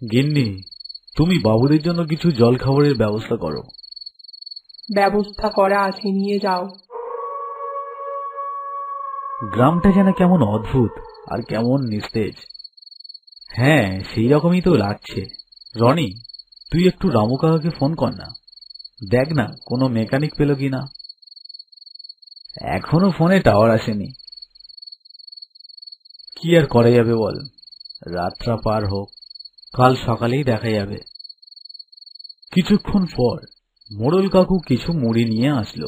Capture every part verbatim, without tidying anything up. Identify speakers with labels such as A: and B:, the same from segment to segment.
A: গিন্নি, তুমি বাবুদের জন্য কিছু জল খাবারের ব্যবস্থা করো।
B: ব্যবস্থা করা আছে, নিয়ে যাও।
A: গ্রামটা যেন কেমন অদ্ভুত আর কেমন নিস্তেজ। হ্যাঁ, সেই রকমই তো লাগছে। রনি, তুই একটু রামু কাকাকে ফোন কর না, দেখ না কোনো মেকানিক পেল কিনা। এখনো ফোনে টাওয়ার আসেনি। কি আর করা যাবে বল, রাতটা পার হোক, কাল সকালেই দেখা যাবে। কিছুক্ষণ পর মোড়ল কাকু কিছু মুড়ি নিয়ে আসলো।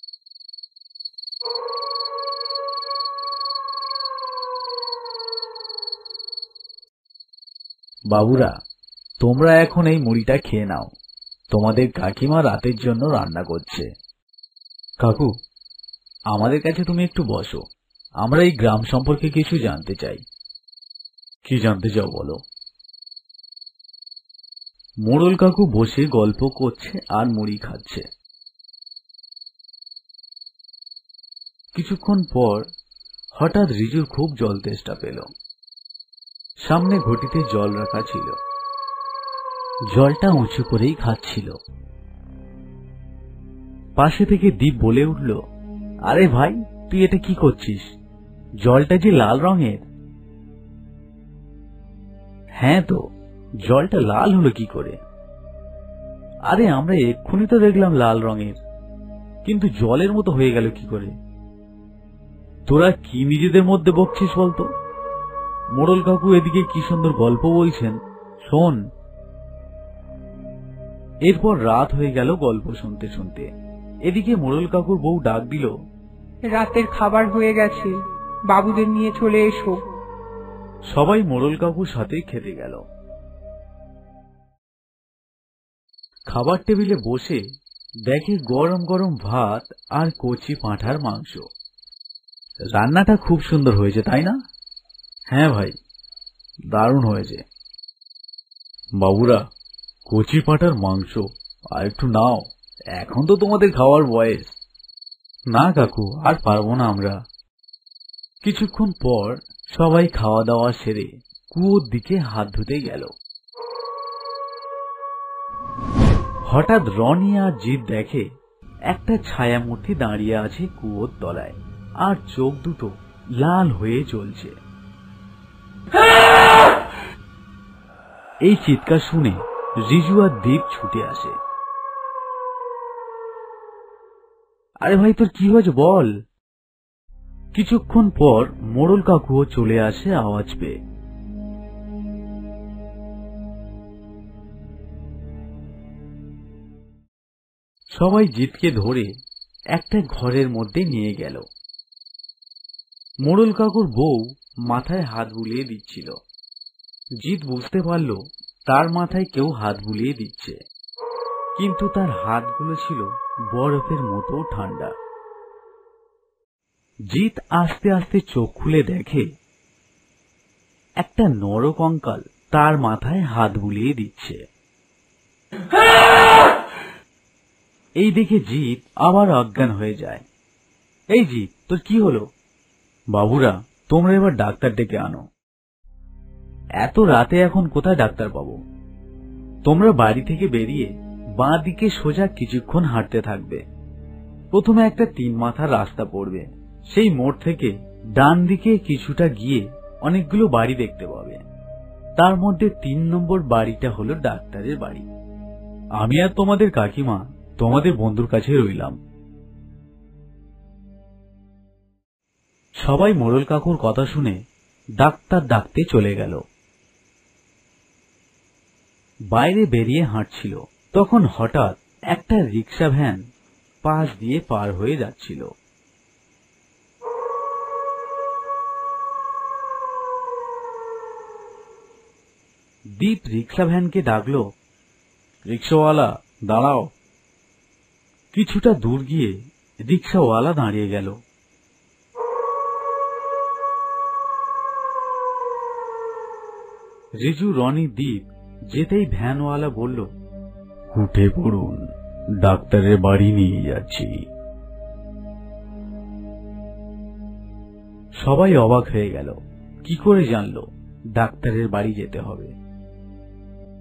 A: বাবুরা, তোমরা এখন এই মুড়িটা খেয়ে নাও, তোমাদের কাকিমা রাতের জন্য রান্না করছে। কাকু, আমাদের কাছে তুমি একটু বসো, আমরা এই গ্রাম সম্পর্কে কিছু জানতে চাই। কি জানতে চাও বলো। মোড়ল কাকু বসে গল্প করছে আর মুড়ি খাচ্ছে। কিছুক্ষণ পর হঠাৎ রিজুর খুব জল তেষ্টা পেল। সামনে ঘটিতে জল রাখা ছিল, জলটা উঁচু করেই খাচ্ছিল। পাশে থেকে দীপ বলে উঠল, আরে ভাই, তুই এটা কি করছিস? জলটা যে লাল রঙের। হ্যাঁ তো, জলটা লাল হলো কি করে? আরে আমরা এক্ষুনি তো দেখলাম লাল রঙের, কিন্তু জলের মতো হয়ে গেল কি করে? তোরা কি নিজেদের মধ্যে বকছিস বলতো? মোড়ল কাকু এদিকে কি সুন্দর গল্প বলছেন, শোন। এরপর রাত হয়ে গেল গল্প শুনতে শুনতে। এদিকে মোড়ল কাকুর বউ ডাক দিল,
B: রাতের খাবার হয়ে গেছে, বাবুদের নিয়ে চলে এসো।
A: সবাই মোড়ল কাকুর সাথে খেতে গেল। খাবার টেবিলে বসে দেখে গরম গরম ভাত আর কচি পাঁঠার মাংস। রান্নাটা খুব সুন্দর হয়েছে, তাই না? হ্যাঁ ভাই, দারুণ হয়েছে। বাবুরা, কচি পাঁঠার মাংস আর একটু নাও, এখন তো তোমাদের খাওয়ার বয়স। না কাকু, আর পারবো না আমরা। কিছুক্ষণ পর সবাই খাওয়া দাওয়া সেরে কুয়োর দিকে হাত ধুতে গেল। হঠাৎ রনি আর জিৎ দেখে একটা ছায়ামূর্তি দাঁড়িয়ে আছে কুয়োর তলায়, আর চোখ দুটো লাল হয়ে জ্বলছে। এই চিৎকার শুনে রিজু আর দীপ ছুটে আসে। আরে ভাই, তোর কি হয়েছে বল। কিছুক্ষণ পর মোড়ল কাকুও চলে আসে আওয়াজ পেয়ে। সবাই জিতকে ধরে একটা ঘরের মধ্যে নিয়ে গেল। মোড়ল কাকুর বউ মাথায় হাত বুলিয়ে দিচ্ছিল। জিত বুঝতে পারল তার মাথায় কেউ হাত বুলিয়ে দিচ্ছে, কিন্তু তার হাতগুলো ছিল বরফের মতো ঠান্ডা। জিত আস্তে আস্তে চোখ খুলে দেখে একটা নরকঙ্কাল তার মাথায় হাত বুলিয়ে দিচ্ছে। এই দেখে জিত আবার অজ্ঞান হয়ে যায়। এই জিত, তোর কি হলো? বাবুরা, তোমরা এবার ডাক্তার ডেকে আনো। এত রাতে এখন কোথায় ডাক্তার পাবো? তোমরা বাড়ি থেকে বেরিয়ে বাঁ দিকে সোজা কিছুক্ষণ হাঁটতে থাকবে। প্রথমে একটা তিন মাথার রাস্তা পড়বে, সেই মোড় থেকে ডান দিকে কিছুটা গিয়ে অনেকগুলো বাড়ি দেখতে পাবে। তার মধ্যে তিন নম্বর বাড়িটা হলো ডাক্তারের বাড়ি। আমি আর তোমাদের কাকিমা তোমাদের বন্ধুর কাছে রইলাম। সবাই মোড়ল কাকুর কথা শুনে ডাক্তার ডাকতে চলে গেল। বাইরে বেরিয়ে হাঁটছিল, তখন হঠাৎ একটা রিক্সা ভ্যান পাশ দিয়ে পার হয়ে যাচ্ছিল। দীপ রিক্সা ভ্যানকে ডাকলো, রিক্সাওয়ালা দাঁড়াও। কিছুটা দূর গিয়ে রিক্সাওয়ালা দাঁড়িয়ে গেল। রিজু, রনি, দীপ যেতেই ভ্যানওয়ালা বলল, উঠে পড়ুন, ডাক্তারের বাড়ি নিয়ে যাচ্ছি। সবাই অবাক হয়ে গেল, কি করে জানলো ডাক্তারের বাড়ি যেতে হবে?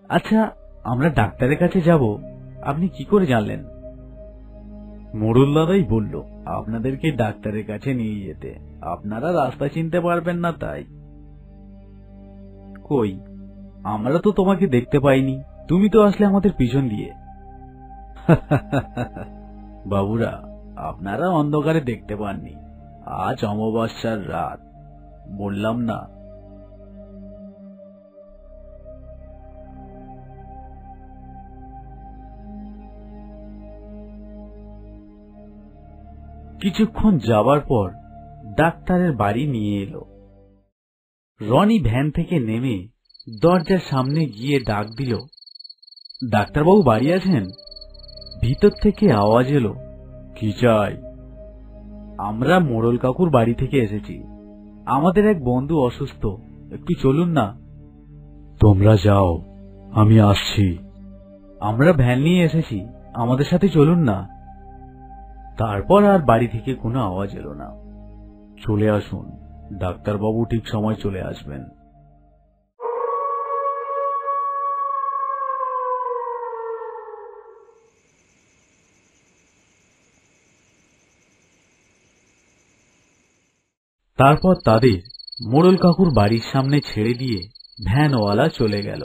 A: আচ্ছা, আমরা ডাক্তারের কাছে যাব, আপনি কি করে জানলেন? মোড়ল দাদাই বলল আপনাদেরকে ডাক্তারের কাছে নিয়ে যেতে, আপনারা রাস্তা চিনতে পারবেন না তাই। কই, আমরা তো তোমাকে দেখতে পাইনি, তুমি তো আসলে আমাদের পিছন দিয়ে। বাবুরা, আপনারা অন্ধকারে দেখতে পাননি, আজ অমাবস্যার রাত, বললাম না। কিছুক্ষণ যাবার পর ডাক্তারের বাড়ি নিয়ে এলো। রনি ভ্যান থেকে নেমে দরজার সামনে গিয়ে ডাক দিল, ডাক্তারবাবু বাড়ি আছেন? ভিতর থেকে আওয়াজ এলো, কি চাই? আমরা মোড়ল কাকুর বাড়ি থেকে এসেছি, আমাদের এক বন্ধু অসুস্থ, একটু চলুন না। তোমরা যাও, আমি আসছি। আমরা ভ্যান নিয়ে এসেছি, আমাদের সাথে চলুন না। তারপর আর বাড়ি থেকে কোনো আওয়াজ এলো না। চলে আসুন, ডাক্তারবাবু ঠিক সময় চলে আসবেন। তারপর তাদের মোড়ল কাকুর বাড়ির সামনে ছেড়ে দিয়ে ভ্যানওয়ালা চলে গেল।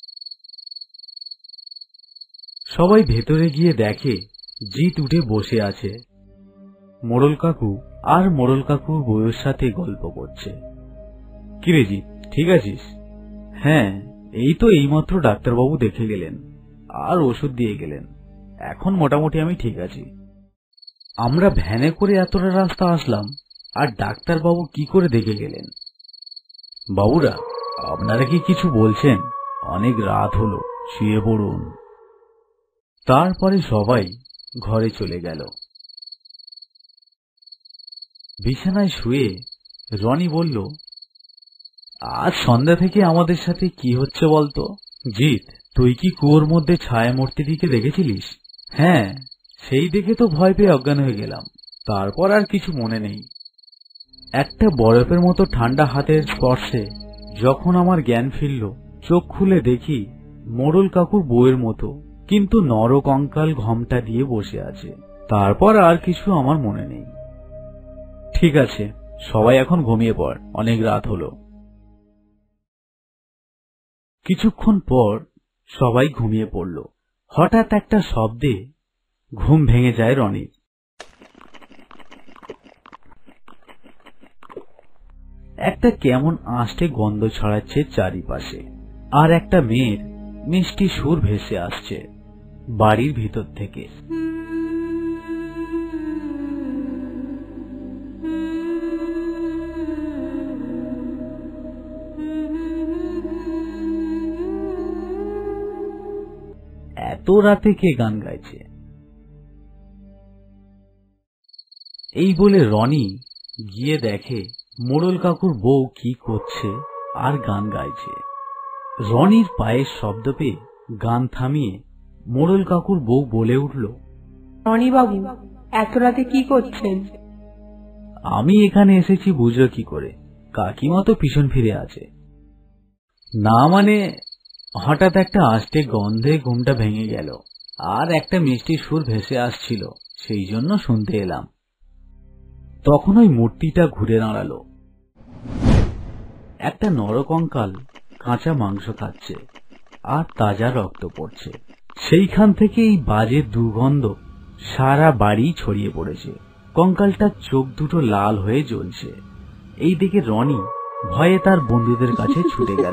A: সবাই ভেতরে গিয়ে দেখে জিত উঠে বসে আছে। মোড়ল কাকু আর মোড়ল কাকুর বউয়ের সাথে গল্প করছে। কিরে জিত, ঠিক আছিস? হ্যাঁ, এই তো এইমাত্র ডাক্তারবাবু দেখে গেলেন আর ওষুধ দিয়ে গেলেন, এখন মোটামুটি আমি ঠিক আছি। আমরা ভ্যানে করে এতটা রাস্তা আসলাম, আর ডাক্তারবাবু কি করে দেখে গেলেন? বাবুরা, আপনারা কি কিছু বলছেন? অনেক রাত হলো, শুয়ে পড়ুন। তারপরে সবাই ঘরে চলে গেল। বিছানায় শুয়ে রনি বলল, আজ সন্ধ্যা থেকে আমাদের সাথে কি হচ্ছে বলতো? জিত, তুই কি কুয়োর মধ্যে ছায়া মূর্তিটিকে দেখেছিলিস? হ্যাঁ, সেই দেখে তো ভয় পেয়ে অজ্ঞান হয়ে গেলাম, তারপর আর কিছু মনে নেই। একটা বরফের মতো ঠান্ডা হাতের স্পর্শে যখন আমার জ্ঞান ফিরল, চোখ খুলে দেখি মোড়ল কাকুর বউয়ের মতো, কিন্তু নরকঙ্কাল ঘোমটা দিয়ে বসে আছে। তারপর আর কিছু আমার মনে নেই। ঠিক আছে, সবাই এখন ঘুমিয়ে পড়, অনেক রাত হলো। কিছুক্ষণ পর সবাই ঘুমিয়ে পড়ল। হঠাৎ একটা শব্দে ঘুম ভেঙে যায় রনির। একটা কেমন আষ্টে গন্ধ ছড়াচ্ছে চারিপাশে, আর একটা মেয়ের মিষ্টি সুর ভেসে আসছে বাড়ির ভিতর থেকে। এত রাতে কে গান গাইছে? এই বলে রনি গিয়ে দেখে মোড়ল কাকুর বউ কি করছে আর গান গাইছে। রনির পায়ের শব্দ পেয়ে গান থামিয়ে মোড়ল কাকুর বউ বলে উঠল,
B: রনি বাবু, এত রাতে কি করছেন?
A: আমি এখানে এসেছি বুঝলো কি করে? কাকিমা তো পিছন ফিরে আছে। না মানে, হঠাৎ একটা আষ্টে গন্ধে ঘুমটা ভেঙে গেল, আর একটা মিষ্টি সুর ভেসে আসছিল, সেই জন্য শুনতে এলাম। তখন ওই মূর্তিটা ঘুরে দাঁড়ালো। একটা নরকঙ্কাল কাঁচা মাংস খাচ্ছে আর তাজা রক্ত পড়ছে। সেইখান থেকে এই বাজে দুর্গন্ধ সারা বাড়ি ছড়িয়ে পড়েছে। কঙ্কালটার চোখ দুটো লাল হয়ে জ্বলছে। এই দেখে রনি ভয়ে তার বন্ধুদের কাছে ছুটে গেল।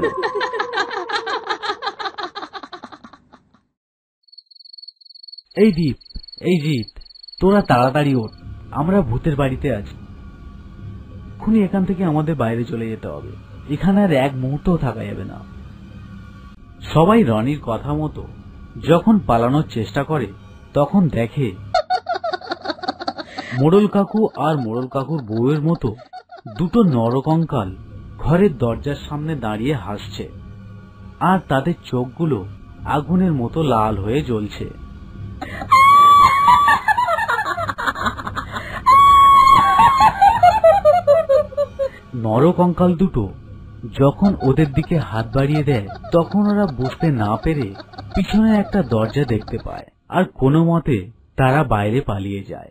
A: এই দীপ, এই জিৎ, তোরা তাড়াতাড়ি ওঠ, আমরা ভূতের বাড়িতে আছি। এক্ষুনি এখান থেকে আমাদের বাইরে চলে যেতে হবে, এখানে আর এক মুহূর্তও থাকা যাবে না। সবাই রনির কথা মতো যখন পালানোর চেষ্টা করে, তখন দেখে মোড়ল কাকু আর মোড়ল কাকুর বউয়ের মতো দুটো নরকঙ্কাল ঘরের দরজার সামনে দাঁড়িয়ে হাসছে, আর তাদের চোখগুলো আগুনের মতো লাল হয়ে জ্বলছে। নরকঙ্কাল দুটো যখন ওদের দিকে হাত বাড়িয়ে দেয়, তখন ওরা বুঝতে না পেরে পিছনে একটা দরজা দেখতে পায় আর কোনো মতে তারা বাইরে পালিয়ে যায়।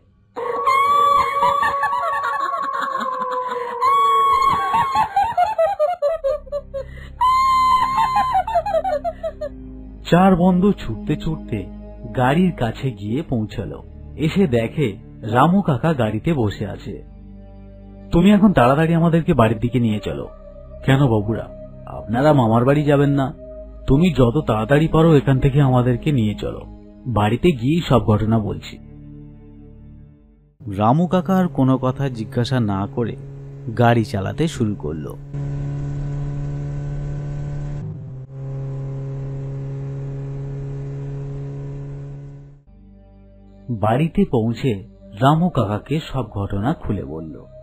A: চার বন্ধু ছুটতে ছুটতে গাড়ির কাছে গিয়ে পৌঁছালো। এসে দেখে রামু কাকা গাড়িতে বসে আছে। তুমি এখন তাড়াতাড়ি আমাদেরকে বাড়ির দিকে নিয়ে চলো। কেন বাবুরা, আপনারা মামার বাড়ি যাবেন না? তুমি যত তাড়াতাড়ি পারো এখান থেকে আমাদেরকে নিয়ে চলো, বাড়িতে গিয়ে সব ঘটনা বলছি। রামু কাকা আর কোনো কথা জিজ্ঞাসা না করে গাড়ি চালাতে শুরু করলো। বাড়িতে পৌঁছে রামু কাকাকে সব ঘটনা খুলে বলল।